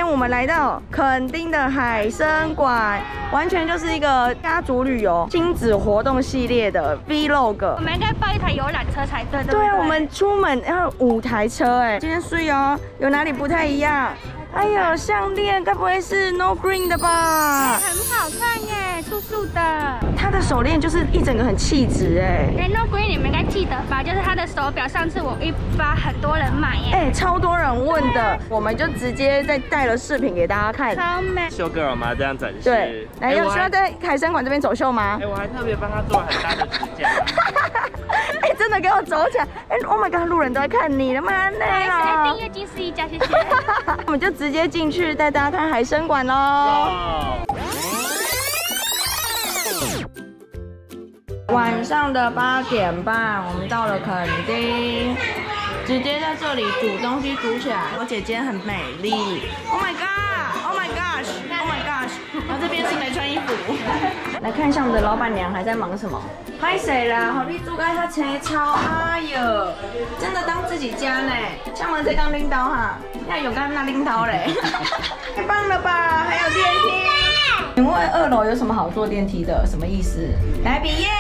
天我们来到垦丁的海参馆，完全就是一个家族旅游亲子活动系列的 Vlog。 我们应该报一台游览车才对，对不对？ 对啊，我们出门要5台车哎，今天睡哦，有哪里不太一样？哎呦，项链该不会是 No Green 的吧？ 很好看耶，素素的。 它的手链就是一整个很气质哎。 No Green 你们应该记得吧？就是它的手表，上次我一发很多人买耶。 哎，超多人问的，我们就直接再带了视频给大家看。 超美。 秀 girl 吗？这样展示。 对，来，有需要在海参馆这边走秀吗？ 哎，我还特别帮他做了很大的指甲。 哎，真的给我走起来！哎 ，Oh my god， 路人都在看你了吗？累了。 订阅金丝一家，谢谢。 我们就直接进去带大家看海参馆喽。晚上的8点半，我们到了垦丁，直接在这里煮东西煮起来。我姐姐很美丽 ，Oh my god，Oh my gosh，Oh my gosh。然后这边是没穿衣服。来看一下我们的老板娘还在忙什么。拍谁啦？好，你煮该他切超，哎呦，真的当自己家呢。像我们这刚拎刀哈，要有刚那拎刀嘞，太棒了吧？还有电梯。请问2楼有什么好坐电梯的？什么意思？来比耶！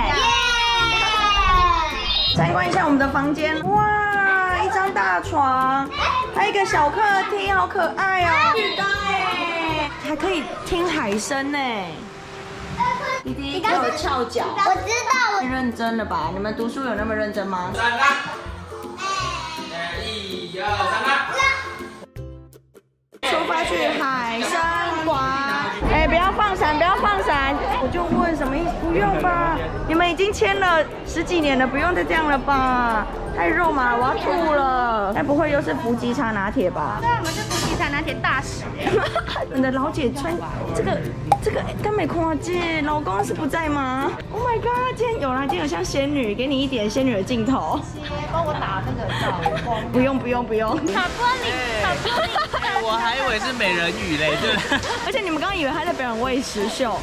参观一下我们的房间，哇，一张大床，还有一个小客厅，好可爱哦！浴缸哎，还可以听海声呢。弟弟给我翘脚， 我知道， 太认真了吧？你们读书有那么认真吗？1、2、3，出发去海参馆。哎，不要放伞，不要放伞！我就问什么意思？不用吧？你们已经签了10几年了，不用再这样了吧？太肉麻了，我要吐了。该不会又是伏吉茶拿铁吧？ 对，我们是伏吉茶拿铁大使哎。 你的老姐穿这个甘美夸姐，老公是不在吗 ？Oh my god！ 今天有啦，今天有像仙女，给你一点仙女的镜头。 帮我打那个照光。 不用。 小玻璃。 我还以为是美人鱼嘞，对。 而且你们刚刚以为他在表演喂食秀。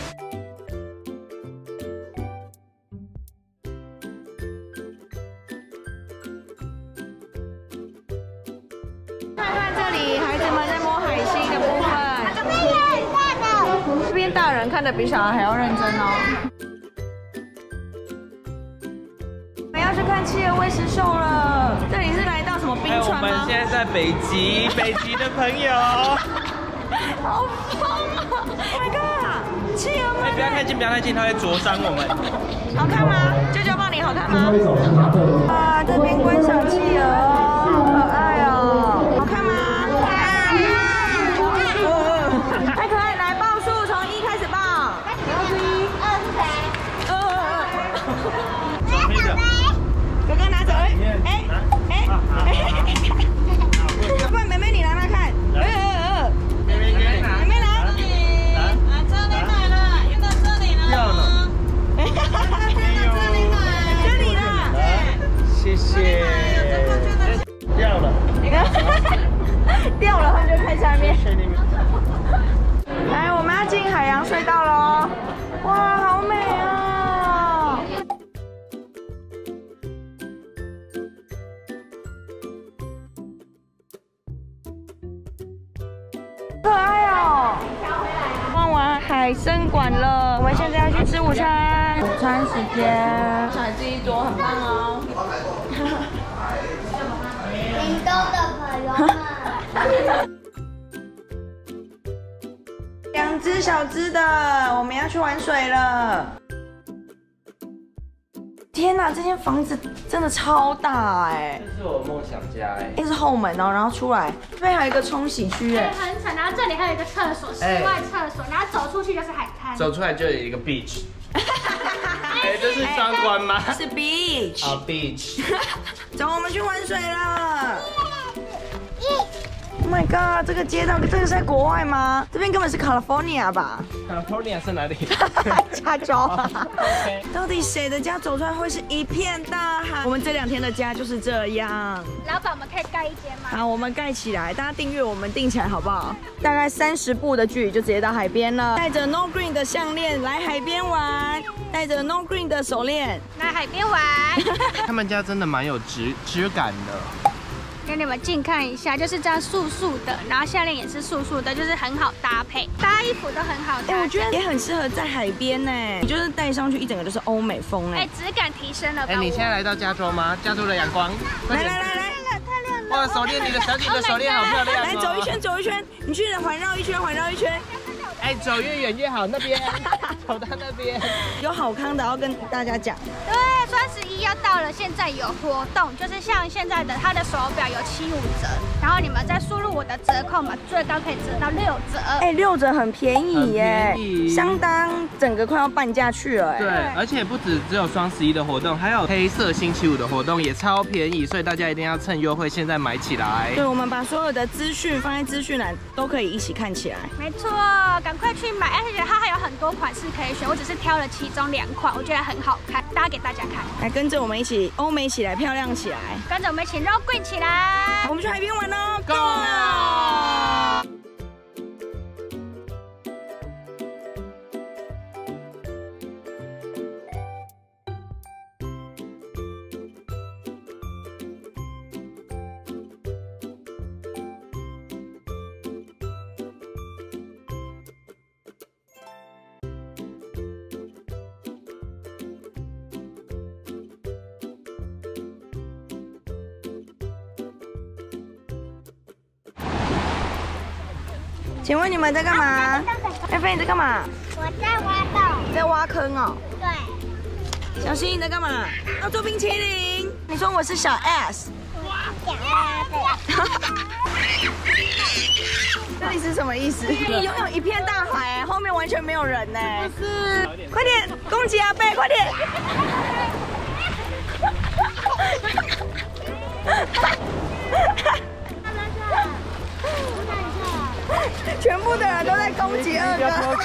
看看这里，孩子们在摸海星的部分。这边大人看的比小孩还要认真哦。我们要去看企鹅喂食秀了。这里是来到什么冰川吗？ 我们现在在北极的朋友。 好疯啊 ！Oh my god！ 企鹅们！ 哎，不要太近，它会灼伤我们。 好看吗？舅舅抱你好看吗？啊，这边观赏企鹅，好可爱哦！好看吗？太可爱！来报数，从1开始报。哥哥拿走，不然妹妹你拿拿看。 谢谢。掉了， 掉了，他们就看下面。来，我们要进海洋隧道喽！哇，好美哦！可爱哦！逛完海参馆了，我们现在要去吃午餐。午餐时间，小孩子一桌，很棒哦。 屏东的朋友们 2只小只的，我们要去玩水了。天哪，这间房子真的超大哎！ 这是我梦想家哎。 这是后门哦，然后出来这边还有一个冲洗区哎， 很惨。然后这里还有一个厕所，室外厕所，然后走出去就是海滩。 走出来就有一个 beach。哎，这是双关吗？ 是 beach。 好 beach。 走，我们去玩水了。Oh my god， 这个街道，这个是在国外吗？这边根本是 California 吧 ？California 是哪里？ 加州啊。到底谁的家走出来会是一片大海？我们这2天的家就是这样。 老板，我们可以盖一间吗？ 好，我们盖起来，大家订阅我们订起来好不好？大概30步的距离就直接到海边了。带着 No Green 的项链来海边玩，带着 No Green 的手链来海边玩。 他们家真的蛮有质感的。 给你们近看一下，就是这样素素的，然后项链也是素素的，就是很好搭配，搭衣服都很好搭。 我觉得也很适合在海边呢，你就是戴上去一整个就是欧美风哎。 质感提升了吧？ 你现在来到加州吗？加州的阳光， 来， 太亮了！ 哇，手链，你的小姐的手链好漂亮。 来走一圈，走一圈，你去环绕一圈，环绕一圈。 走越远越好，那边，走到那边。 有好康的要跟大家讲。 对，双11要到了，现在有活动，就是像现在的它的手表有75折，然后你们再输入我的折扣码，最高可以折到6折。 6折很便宜耶，相当整个快要半价去了哎。 对，而且不只有双11的活动，还有黑色星期五的活动也超便宜，所以大家一定要趁优惠现在买起来。 对，我们把所有的资讯放在资讯栏，都可以一起看起来。 没错，赶快去买！而且它还有很多款式可以选，我只是挑了其中2款，我觉得很好看，搭给大家看。 来跟着我们一起欧美起来，漂亮起来， 跟着我们一起肉桂起来。 我们去海边玩哦 ，Go！ 请问你们在干嘛？菲菲你在干嘛？ 我在挖洞。 在挖坑哦。 对。 小新你在干嘛？要做冰淇淋。你说我是小 S。 小 S。 这里是什么意思？你拥有一片大海，后面完全没有人呢。是。快点，攻击阿贝，快点！全部的人都在攻击二哥。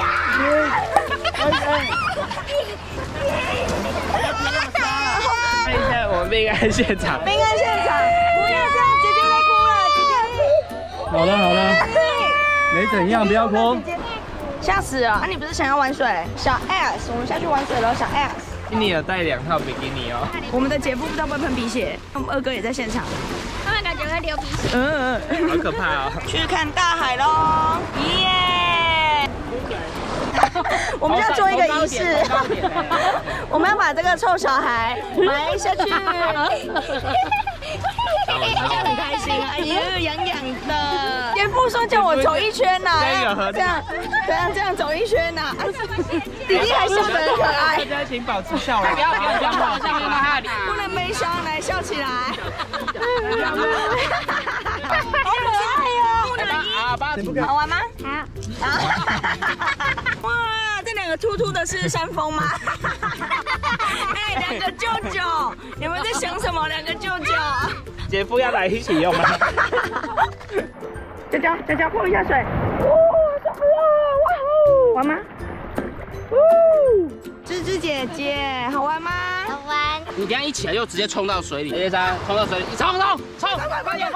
看一下我们命案现场。 命案现场，不要这样，姐姐在哭了，姐姐。 好了好了，没怎样，不要哭。 吓死了！啊，你不是想要玩水？小 S， 我们下去玩水了，小 S。 你有带2套比基尼哦。 我们的姐夫不知道会喷鼻血，我们二哥也在现场。 他们感觉会流鼻血。 好可怕哦！ 去看大海喽！耶！我们要做一个仪式，我们要把这个臭小孩埋下去。好像很开心啊！哎呦，痒痒的。姐夫说叫我走一圈呐，这样走一圈呐。弟弟还笑得很可爱。 大家请保持笑容，不要笑， 不能悲伤，来笑起来。好可爱哟！好玩吗？好。哇，这2个秃秃的是山峰吗？哎，2个舅舅，你们在想什么？2个舅舅。 姐夫要来一起用吗？ 娇娇碰一下水。哇，受不了！哇哦，玩吗？芝芝姐姐，好玩吗？ 好玩。 你等下一起来就直接冲到水里。1、2、3，冲到水里，冲！快点！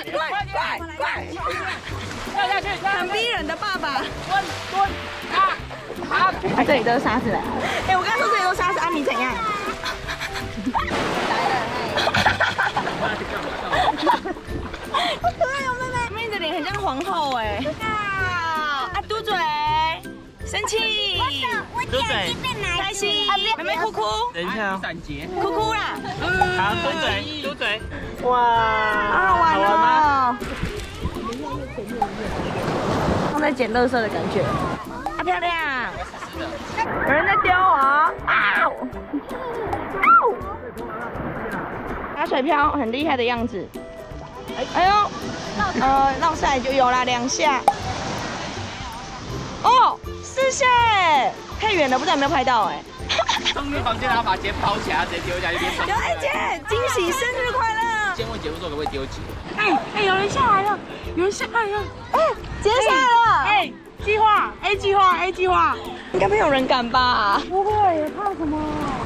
跳下去！ 很逼人的爸爸。 蹲！ 啊，这里都是沙子。哎，我刚刚说这里都是沙子，啊，你怎样？来了，好可爱哦，妹妹的脸很像皇后哎。啊，嘟嘴，生气， 嘟嘴， 开心，妹妹哭哭。 等一下，闪结， 哭哭啦。 好，嘟嘴，哇， 好好玩哦。像在捡垃圾的感觉，啊，漂亮！有人在丢我，打水漂很厉害的样子。哎呦，绕下来就有啦，2下。哦，4下哎，太远了，不知道有没有拍到哎。 冲进房间，然后把钱抛起来，直接丢下去变成。 小爱姐，惊喜，生日快乐！ 先问姐夫说可不可以丢钱？ 哎，有人下来了，哎，姐下来了。 哎，计划 A 计划， 应该没有人敢吧？ 不会，怕什么？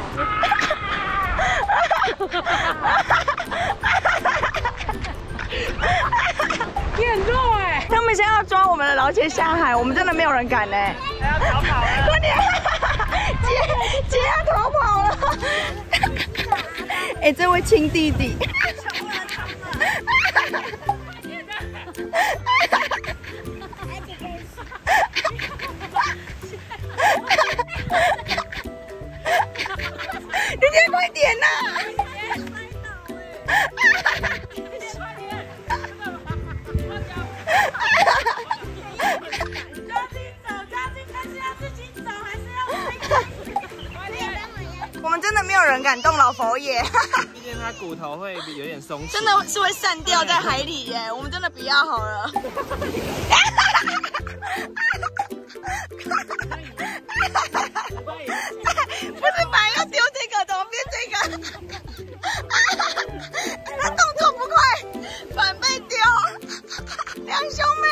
你很弱哎！ 他们现在要抓我们的老姐下海，我们真的没有人敢嘞。 还要逃跑了！ 快点，姐要逃跑了。哎，这位亲弟弟。 感动老佛爷。 毕竟它骨头会有点松弛， 真的是会散掉在海里耶，我们真的不要好了。不是本来要丢这个，怎么变这个？他动作不快，反被丢。两兄妹。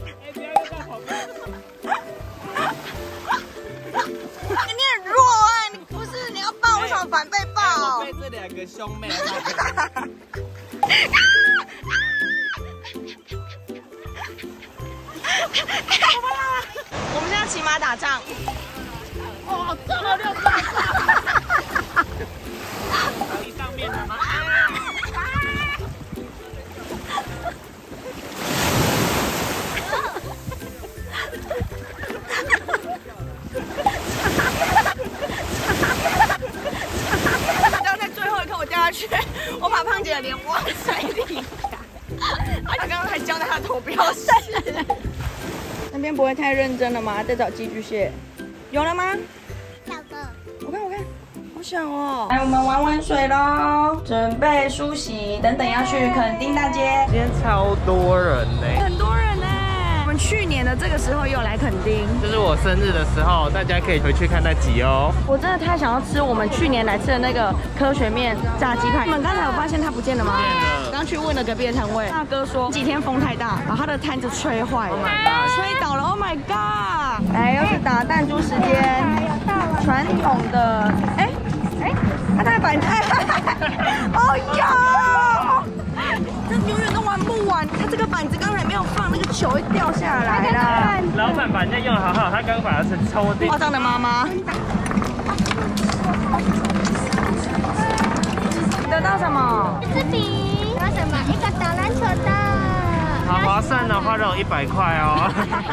你很弱哎，你不是你要抱，为什么反被抱？ 我被这两个兄妹。 我们现在骑马打仗。 哦，这么六大。 上面的吗？ 要在最后一刻我掉下去，我把胖姐的脸往水里。他刚刚还交代他的头不要闪。那边不会太认真了吗？在找寄居蟹，有了吗？ 小哥， 我看，好想哦。来，我们玩玩水喽，准备梳洗，等等要去垦丁大街。 今天超多人呢， 很多人呢。我们去年的这个时候也有来垦丁， 就是我生日的时候，大家可以回去看那集哦。 我真的太想要吃我们去年来吃的那个科学面炸鸡排。你们刚才有发现它不见了吗？ 不见了。 刚去问了隔壁的摊位，大哥说几天风太大，把他的摊子吹坏了， Oh my god 吹倒了。Oh my god！ 来，又是打弹珠时间，传统的，他在摆摊，哦哟，这永远都玩不完。他这个板子刚才没有放，那个球会掉下来啦。 老板把人家用得好好，他刚把它抽掉。 夸张的妈妈。得到什么？ 芝饼，有什么？一个打篮球的。 好划算哦，花了100块哦。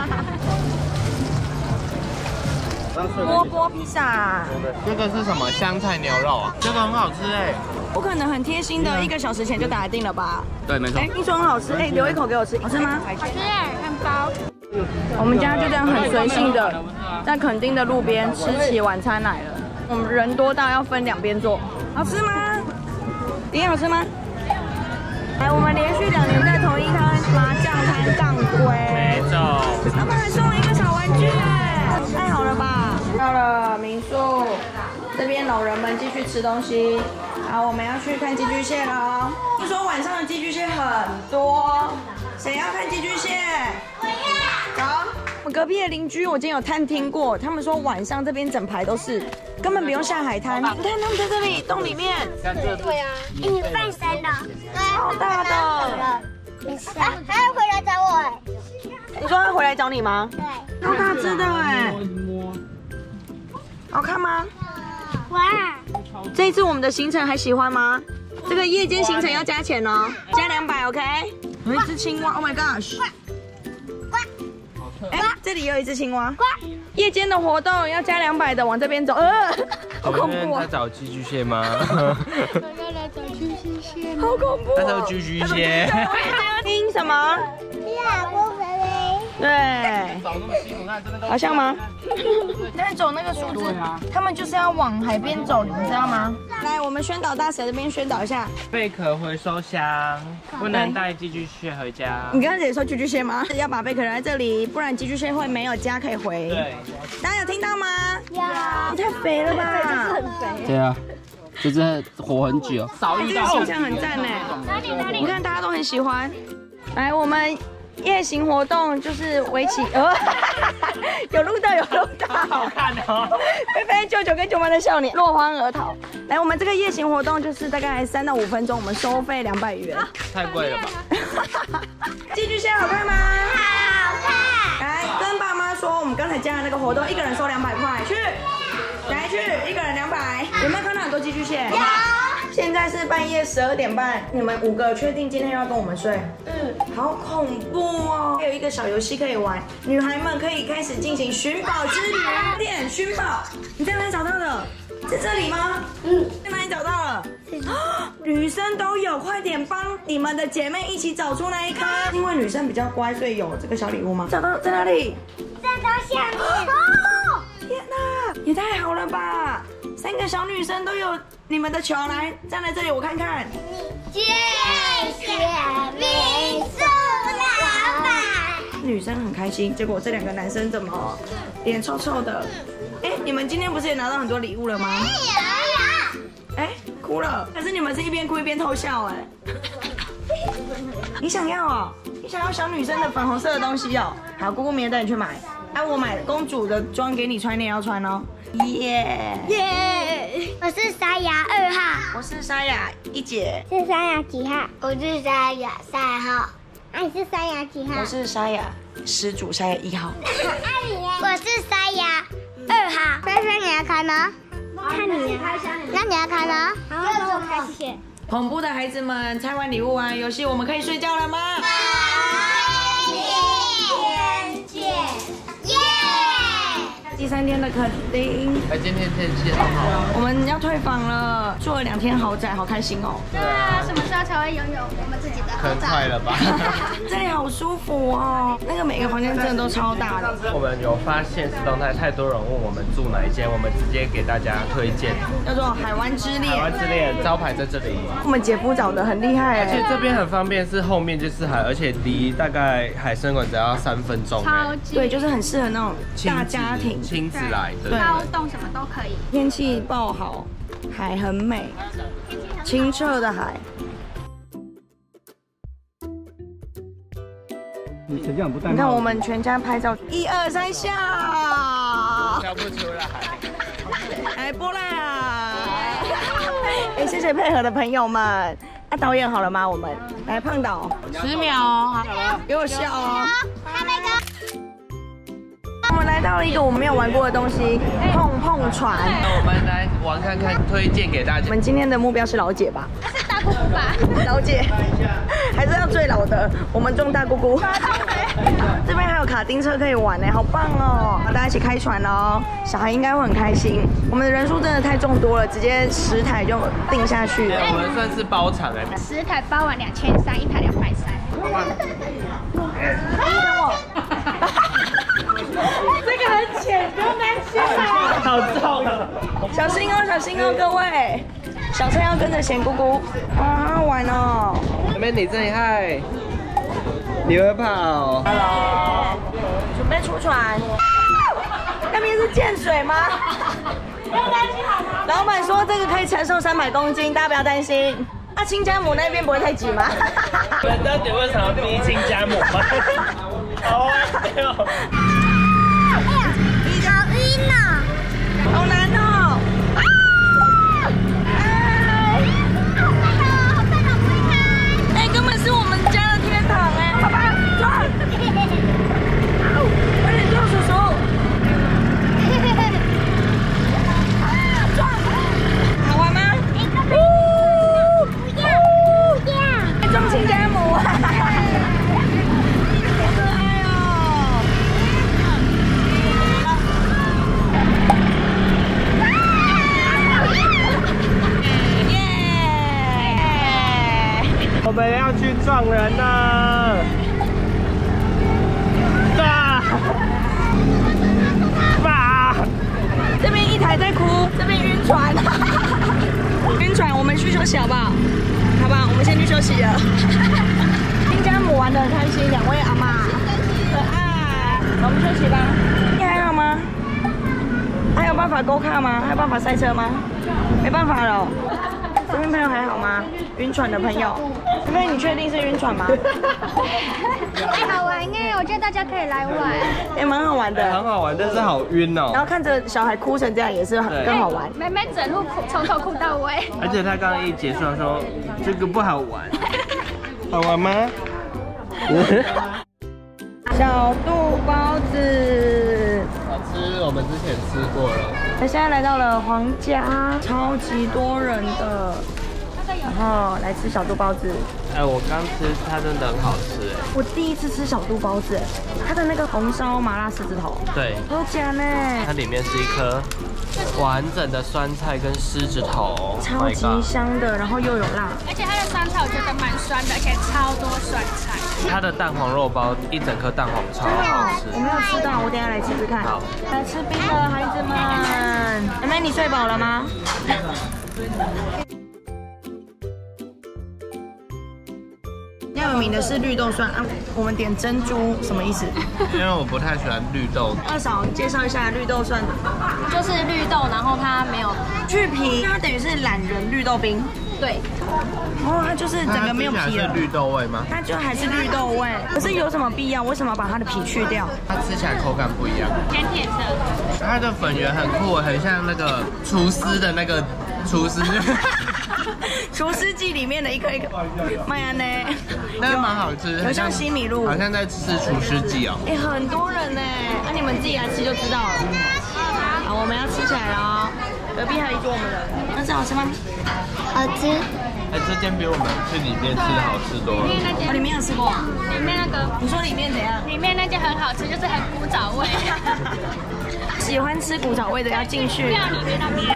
锅锅披萨， 这个是什么香菜牛肉啊？这个很好吃哎。 不可能很贴心的，1个小时前就打定了吧？ 对，没错。 听说很好吃，留一口给我吃，好吃吗？ 好吃，面包。 我们家就这样很随性的，在垦丁的路边吃起晚餐来了。我们人多到要分两边坐，好吃吗？你好吃吗？来，我们连续2年在同一摊麻将摊杠龟， 没错。 他们还送了一个小玩具哎，太好了吧！到了民宿，这边老人们继续吃东西。好，我们要去看寄居蟹了。听说晚上的寄居蟹很多，谁要看寄居蟹？我要。好，我隔壁的邻居我今天有探听过，他们说晚上这边整排都是，根本不用下海滩。你看他们在这里洞里面， 对啊，你半山的， 超大的。 还要回来找我哎。 你说他回来找你吗？ 对。 超大只的哎，好看吗？ 哇， 这一次我们的行程还喜欢吗？这个夜间行程要加钱哦，加200 ，OK？ 有一只青蛙 ，Oh my gosh！ 这里也有一只青蛙。夜间的活动要加200的，往这边走。好恐怖啊！ 在找寄居蟹吗？ 要来找寄居蟹。 好恐怖！ 他找寄居蟹。 听什么？ 呀，不肥肥。 对， 找那么辛苦，看这边都好像吗？在走那个树枝，他们就是要往海边走，你们知道吗？来，我们宣导大使这边宣导一下。 贝壳回收箱，不能带寄居蟹回家。 你刚才也说寄居蟹吗？要把贝壳留在这里，不然寄居蟹会没有家可以回。 对， 大家有听到吗？ 有。 你太肥了吧？很肥。 对啊，就真的活很久。 这个形象很赞呢。你看大家都很喜欢。来，我们夜行活动就是围棋，有录到， 好看哦。 菲菲、舅舅跟舅妈的笑脸，落荒而逃。来，我们这个夜行活动就是大概3到5分钟，我们收费200元。 太贵了吧？ 寄居蟹好看吗？ 好看。 来跟爸妈说，我们刚才加的那个活动，一个人收200块，去，来去，一个人200。有没有看到很多寄居蟹？有。现在是半夜12点半，你们5个确定今天要跟我们睡？好恐怖哦！还有一个小游戏可以玩，女孩们可以开始进行寻宝之旅。点寻宝，你在哪里找到的？在这里吗？在哪里找到了？女生都有，快点帮你们的姐妹一起找出那一颗。因为女生比较乖，所以有这个小礼物吗？找到在哪里？ 站到下面。 哦！天哪，也太好了吧！ 3个小女生都有你们的球，来站在这里我看看。 谢谢民宿老板。 女生很开心，结果这2个男生怎么脸臭臭的？哎，你们今天不是也拿到很多礼物了吗？哎，哭了。可是你们是一边哭一边偷笑哎。你想要哦？你想要小女生的粉红色的东西哦？好，姑姑明天带你去买。哎，我买公主的装给你穿，你也要穿哦。耶耶！我是沙哑2号， 我是沙哑1姐， 是沙哑几号？我是沙哑3号。你是沙哑几号？ 我是沙哑施主沙哑1号。 我是沙哑2号。菲菲，你要开吗？看你开箱，那你要开吗？好，那我开，谢谢。 恐怖的孩子们，拆完礼物玩游戏，我们可以睡觉了吗？第3天的垦丁， 今天天气很好， 我们要退房了，住了2天豪宅，好开心哦！ 对啊，什么时候才会拥有我们自己的豪可能快宅？ 了吧？ 这里好舒服哦，那个每个房间真的都超大的。 我们有发现实动态，太多人问我们住哪一间，我们直接给大家推荐。 叫做海湾之恋， 海湾之恋招牌在这里， 我们姐夫找的很厉害而且哎。 这边很方便，是后面就是海，而且离大概海参馆只要3分钟。 超级对，就是很适合那种大家庭。 亲子来的。 包栋什么都可以。 天气爆好，海很美，清澈的海。 你谁叫你不戴你看我们全家拍照，1、2、3下， 跳不出来。 来波啦！哎，谢谢配合的朋友们。那导演好了吗？我们来胖导，10秒哦，好，给我笑哦。 还没到。 我们来到了一个我们没有玩过的东西——碰碰船。 那我们来玩看看，推荐给大家。 我们今天的目标是老姐吧？ 那是大姑姑吧？ 老姐，还是要最老的。我们中大姑姑。这边还有卡丁车可以玩呢，好棒哦！大家一起开船哦，小孩应该会很开心。我们的人数真的太众多了，直接10台就定下去了。 我们算是包场哎。 10台包完2300，一台230。这个很浅，不用担心啦。 好重啊！ 小心哦，小心哦，各位！小车要跟着贤姑姑，好好玩哦。 妹妹你真厉害，你会跑。 Hello， 准备出船。那边是建水吗？不用担心好吗？老板说这个可以承受300公斤，大家不要担心。那亲家母那边不会太挤吗？ 你们到底为什么逼亲家母吗？好啊，没有。 好晕哦！ 好难哦！哎，根本是我们家的天堂哎！爸爸，撞！快点撞，叔叔！撞！好玩吗？ 不要！ 撞亲家母！好可爱哦！ 我们要去撞人了！爸！ 这边一台在哭，这边晕船，晕船，我们去休息好不好？好吧，我们先去休息了。亲家母玩得很开心，2位阿嬷，可爱。我们休息吧。你还好吗？还有办法勾卡吗？还有办法赛车吗？没办法了。这边朋友还好吗？晕船的朋友，因为你确定是晕船吗？ 哎，好玩哎，我觉得大家可以来玩。 也蛮好玩的， 很好玩，但是好晕哦。 然后看着小孩哭成这样也是更好玩。 妹妹整路哭，从头哭到尾。 而且他刚刚一结束说这个不好玩，好玩吗？ 小肚包子， 好吃，我们之前吃过了。 我现在来到了皇家，超级多人的，然后来吃小肚包子。 哎，我刚吃，它真的很好吃哎。 我第一次吃小肚包子，它的那个红烧麻辣狮子头， 对， 好假呢。 它里面是一颗完整的酸菜跟狮子头， 超级香的，然后又有辣。 而且它的酸菜我觉得蛮酸的，而且超多酸菜。 它的蛋黄肉包一整颗蛋黄超好吃。 我没有吃到，我等一下来吃吃看。 好， 来吃冰的孩子们。妹妹，你睡饱了吗？要有名的是绿豆蒜啊，我们点珍珠什么意思？ 因为我不太喜欢绿豆。 二嫂介绍一下绿豆蒜， 就是绿豆，然后它没有去皮，它等于是懒人绿豆冰。 对， 哦，它就是整个没有皮了。 是绿豆味吗？ 它就还是绿豆味，可是有什么必要？为什么把它的皮去掉？ 它吃起来口感不一样， 甜甜的。 它的粉圆很酷，很像那个厨师的那个厨师。 厨师记里面的一颗一颗麦安呢， 那个蛮好吃， 有像西米露， 好像在吃厨师记哦。 哎，很多人呢，那你们自己来吃就知道了。好，我们要吃起来了哦。隔壁还有一桌我们的，那是好吃吗？ 好吃。 哎，这间比我们去里面吃的好吃多了。 哦，里面有吃过？ 里面那个， 你说里面怎样？ 里面那间很好吃，就是很古早味。 喜欢吃古早味的要进去。 料理面那边。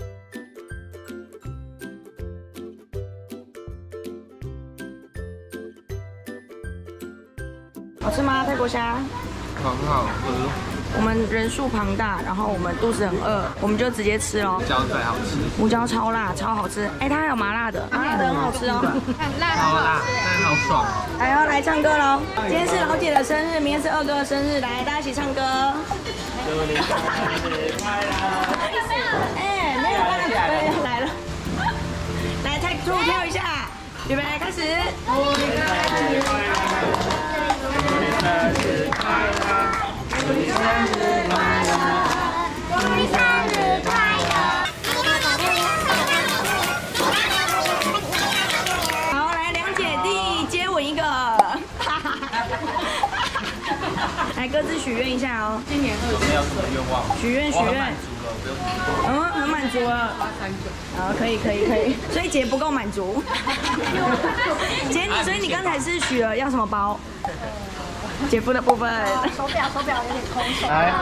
好吃吗？泰国虾？ 很好吃。 我们人数庞大，然后我们肚子很饿，我们就直接吃咯。 胡椒最好吃， 胡椒超辣，超好吃。哎，它还有麻辣的，麻辣的很好吃哦， 很辣， 超辣，但是好爽哦。 来哦，来唱歌喽！今天是老姐的生日，明天是二哥的生日，来大家一起唱歌。祝你生日快乐！哎，没有啦，来了，来Take 2跳一下，预备开始。祝你生日快乐！祝你生日快乐！祝你生日快乐！祝你生日快乐！好，来两姐弟接吻一个，来各自许愿一下哦。今年有没有什么愿望？ 许愿。很满足了。好，可以。所以姐不够满足。姐，所以你刚才是许了要什么包？姐夫的部分。 手表有点空手。 来，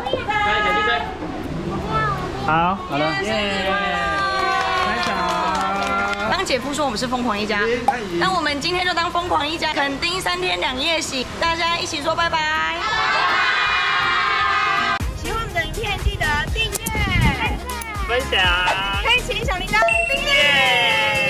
好，好了， 耶！ 开场。 当姐夫说我们是疯狂一家，那我们今天就当疯狂一家，垦丁3天2夜行，大家一起说拜拜。喜欢我们的影片，记得订阅、 分享， 开启小铃铛，订阅。